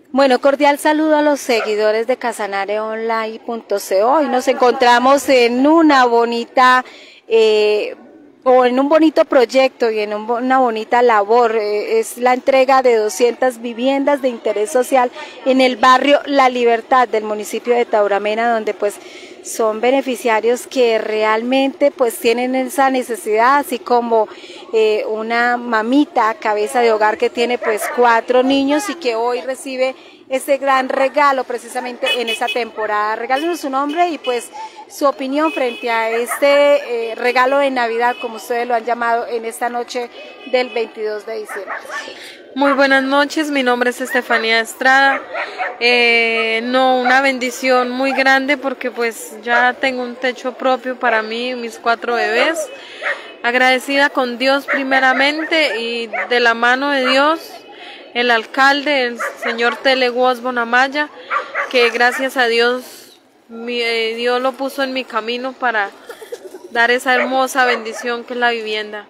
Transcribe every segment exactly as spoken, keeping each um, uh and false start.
Bueno, cordial saludo a los seguidores de casanare online punto co. Hoy nos encontramos en una bonita eh, o en un bonito proyecto y en un, una bonita labor. Eh, es la entrega de doscientas viviendas de interés social en el barrio La Libertad del municipio de Tauramena, donde pues son beneficiarios que realmente pues tienen esa necesidad, así como eh, una mamita cabeza de hogar que tiene pues cuatro niños y que hoy recibe este gran regalo precisamente en esta temporada. Regálenos su nombre y pues su opinión frente a este eh, regalo de Navidad, como ustedes lo han llamado, en esta noche del veintidós de diciembre. Muy buenas noches, mi nombre es Estefanía Estrada. Eh, no, una bendición muy grande porque pues ya tengo un techo propio para mí y mis cuatro bebés. Agradecida con Dios primeramente y de la mano de Dios, el alcalde, el señor Teleguos Bonamaya, que gracias a Dios, mi, eh, Dios lo puso en mi camino para dar esa hermosa bendición que es la vivienda.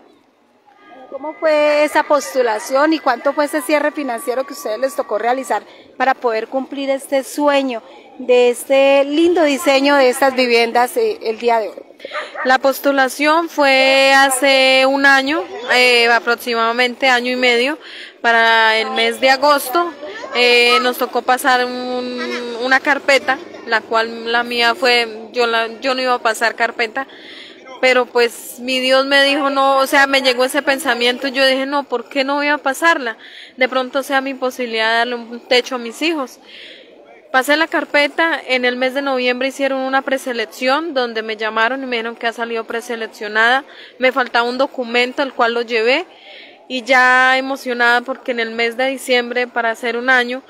¿Cómo fue esa postulación y cuánto fue ese cierre financiero que a ustedes les tocó realizar para poder cumplir este sueño de este lindo diseño de estas viviendas eh, el día de hoy? La postulación fue hace un año, eh, aproximadamente año y medio, para el mes de agosto. Eh, nos tocó pasar un, una carpeta, la cual la mía fue, yo, la, yo no iba a pasar carpeta, pero pues mi Dios me dijo no, o sea, me llegó ese pensamiento y yo dije no, ¿por qué no voy a pasarla? De pronto sea mi posibilidad de darle un techo a mis hijos. Pasé la carpeta, en el mes de noviembre hicieron una preselección donde me llamaron y me dijeron que ha salido preseleccionada, me faltaba un documento el cual lo llevé y ya emocionada porque en el mes de diciembre, para hacer un año,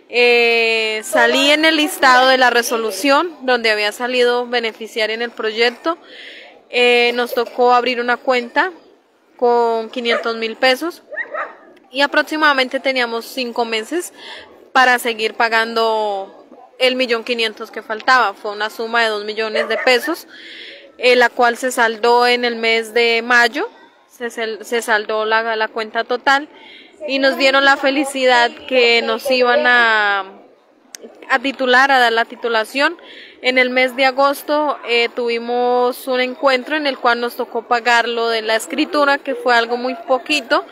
eh, salí en el listado de la resolución donde había salido beneficiaria en el proyecto. Eh, nos tocó abrir una cuenta con quinientos mil pesos y aproximadamente teníamos cinco meses para seguir pagando el millón quinientos que faltaba. Fue una suma de dos millones de pesos, eh, la cual se saldó en el mes de mayo, se, se saldó la, la cuenta total y nos dieron la felicidad que nos iban a, a titular, a dar la titulación. En el mes de agosto eh, tuvimos un encuentro en el cual nos tocó pagar lo de la escritura, que fue algo muy poquito.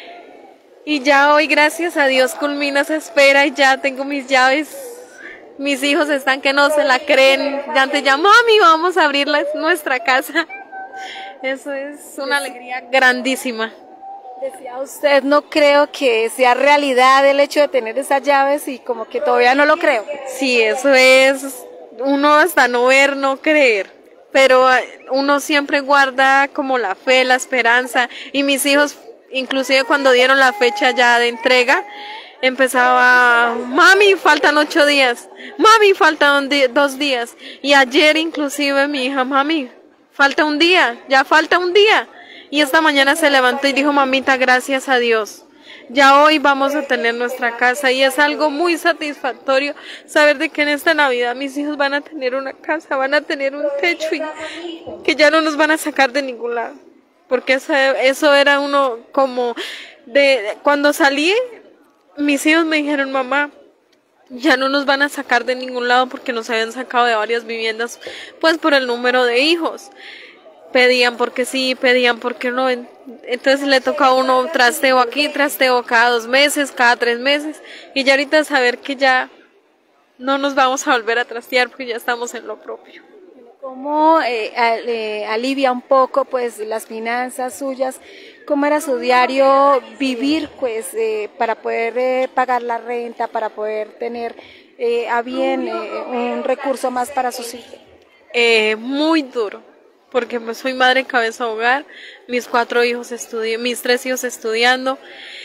Y ya hoy, gracias a Dios, culmina esa espera y ya tengo mis llaves. Mis hijos están que no se la creen. Ya te llaman, mami, vamos a abrir la, nuestra casa. Eso es una alegría grandísima. Decía usted, no creo que sea realidad el hecho de tener esas llaves y como que todavía no lo creo. Sí, eso es... Uno hasta no ver, no creer, pero uno siempre guarda como la fe, la esperanza, y mis hijos, inclusive cuando dieron la fecha ya de entrega, empezaba, mami, faltan ocho días, mami, faltan dos días, y ayer inclusive mi hija, mami, falta un día, ya falta un día, y esta mañana se levantó y dijo, mamita, gracias a Dios. Ya hoy vamos a tener nuestra casa y es algo muy satisfactorio saber de que en esta Navidad mis hijos van a tener una casa, van a tener un techo y que ya no nos van a sacar de ningún lado. Porque eso, eso era uno como de cuando salí, mis hijos me dijeron, mamá, ya no nos van a sacar de ningún lado porque nos habían sacado de varias viviendas pues por el número de hijos. Pedían porque sí, pedían porque no, entonces le toca a uno trasteo aquí, trasteo cada dos meses, cada tres meses, y ya ahorita saber que ya no nos vamos a volver a trastear porque ya estamos en lo propio. ¿Cómo eh, eh, alivia un poco pues las finanzas suyas? ¿Cómo era su diario vivir pues eh, para poder eh, pagar la renta, para poder tener eh, a bien eh, un recurso más para sus hijos? Eh, muy duro. Porque pues soy madre cabeza de hogar, mis cuatro hijos estudian, mis tres hijos estudiando,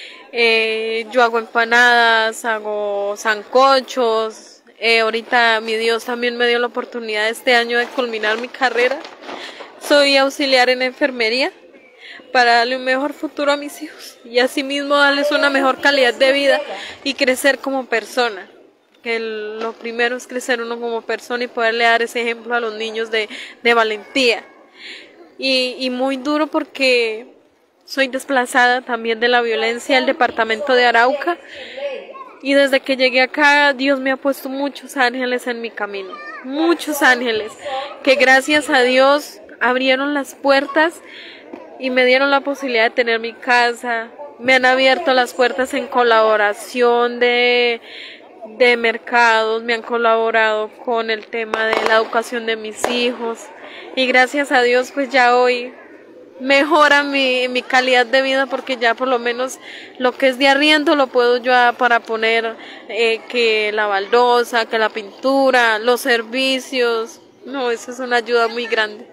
eh, yo hago empanadas, hago sancochos, eh, ahorita mi Dios también me dio la oportunidad este año de culminar mi carrera, soy auxiliar en enfermería para darle un mejor futuro a mis hijos y asimismo darles una mejor calidad de vida y crecer como persona. Que el, lo primero es crecer uno como persona y poderle dar ese ejemplo a los niños de, de valentía. Y, y muy duro porque soy desplazada también de la violencia del departamento de Arauca Y desde que llegué acá, Dios me ha puesto muchos ángeles en mi camino, muchos ángeles, que gracias a Dios abrieron las puertas y me dieron la posibilidad de tener mi casa. Me han abierto las puertas en colaboración de, de mercados, me han colaborado con el tema de la educación de mis hijos. Y gracias a Dios, pues ya hoy mejora mi, mi calidad de vida, porque ya por lo menos lo que es de arriendo lo puedo yo a, para poner eh, que la baldosa, que la pintura, los servicios. No, eso es una ayuda muy grande.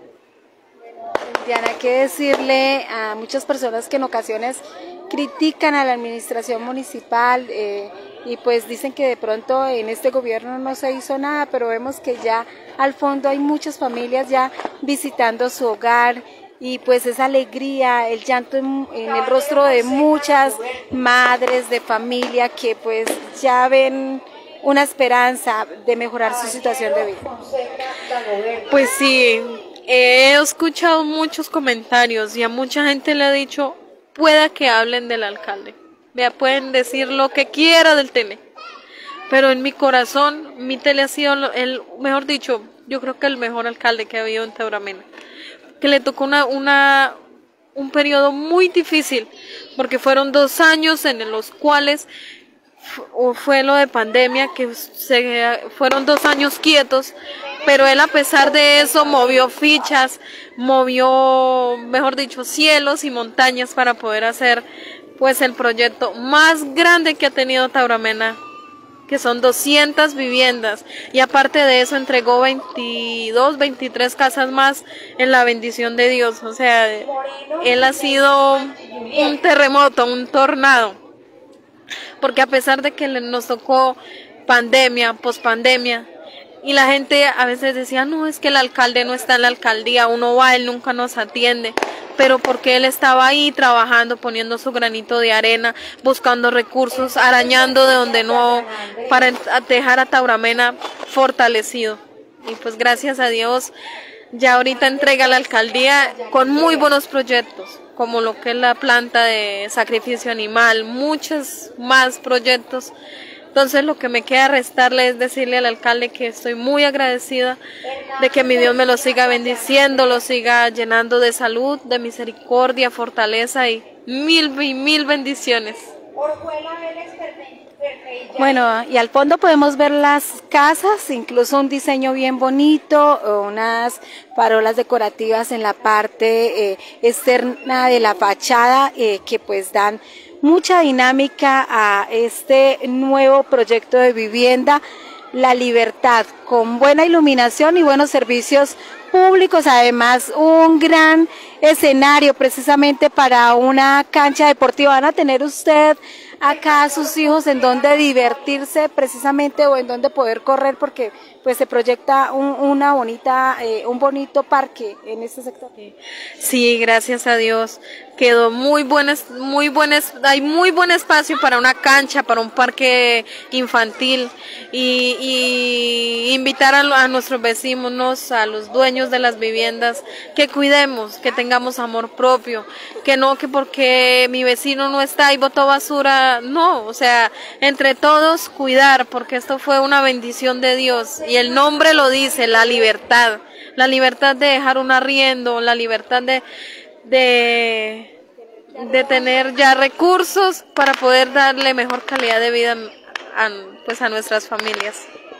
Diana, hay que decirle a muchas personas que en ocasiones critican a la administración municipal eh, y pues dicen que de pronto en este gobierno no se hizo nada, pero vemos que ya al fondo hay muchas familias ya visitando su hogar, y pues esa alegría, el llanto en, en el rostro de muchas madres de familia que pues ya ven una esperanza de mejorar su situación de vida. Pues sí, he escuchado muchos comentarios y a mucha gente le ha dicho, pueda que hablen del alcalde, vea, pueden decir lo que quiera del Tele, pero en mi corazón, mi Tele ha sido el, mejor dicho, yo creo que el mejor alcalde que ha habido en Tauramena, que le tocó una, una, un periodo muy difícil, porque fueron dos años en los cuales fue lo de pandemia, que se, fueron dos años quietos, pero él a pesar de eso movió fichas, movió, mejor dicho, cielos y montañas para poder hacer pues el proyecto más grande que ha tenido Tauramena, que son doscientas viviendas, y aparte de eso entregó veintidós, veintitrés casas más en la bendición de Dios. O sea, él ha sido un terremoto, un tornado, porque a pesar de que nos tocó pandemia, pospandemia, y la gente a veces decía, no, es que el alcalde no está en la alcaldía, uno va, él nunca nos atiende, pero porque él estaba ahí trabajando, poniendo su granito de arena, buscando recursos, arañando de donde no, para dejar a Tauramena fortalecido. Y pues gracias a Dios, ya ahorita entrega la alcaldía con muy buenos proyectos, como lo que es la planta de sacrificio animal, muchos más proyectos. Entonces lo que me queda restarle es decirle al alcalde que estoy muy agradecida de que mi Dios me lo siga bendiciendo, lo siga llenando de salud, de misericordia, fortaleza y mil y mil bendiciones. Bueno, y al fondo podemos ver las casas, incluso un diseño bien bonito, unas farolas decorativas en la parte eh, externa de la fachada eh, que pues dan mucha dinámica a este nuevo proyecto de vivienda, La Libertad, con buena iluminación y buenos servicios públicos, además un gran escenario precisamente para una cancha deportiva. Van a tener usted acá a sus hijos en donde divertirse precisamente, o en donde poder correr, porque pues se proyecta un, una bonita, eh, un bonito parque en este sector. Sí, gracias a Dios. Quedó muy buen, muy buen, hay muy buen espacio para una cancha, para un parque infantil, y, y invitar a, a nuestros vecinos, a los dueños de las viviendas, que cuidemos, que tengamos amor propio, que no que porque mi vecino no está y botó basura, no, o sea, entre todos cuidar, porque esto fue una bendición de Dios, y el nombre lo dice, la libertad, la libertad de dejar un arriendo, la libertad de de, de tener ya recursos para poder darle mejor calidad de vida a, pues a nuestras familias.